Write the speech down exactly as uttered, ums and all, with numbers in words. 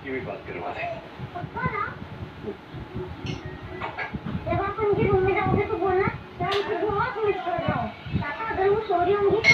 की भी बात करवा दे। पक्का ना? जब आप उनके रूम में जाओगे तो बोलना मैं उनको बहुत मिस कर रहा हूँ। पापा अगर वो सो रही होंगी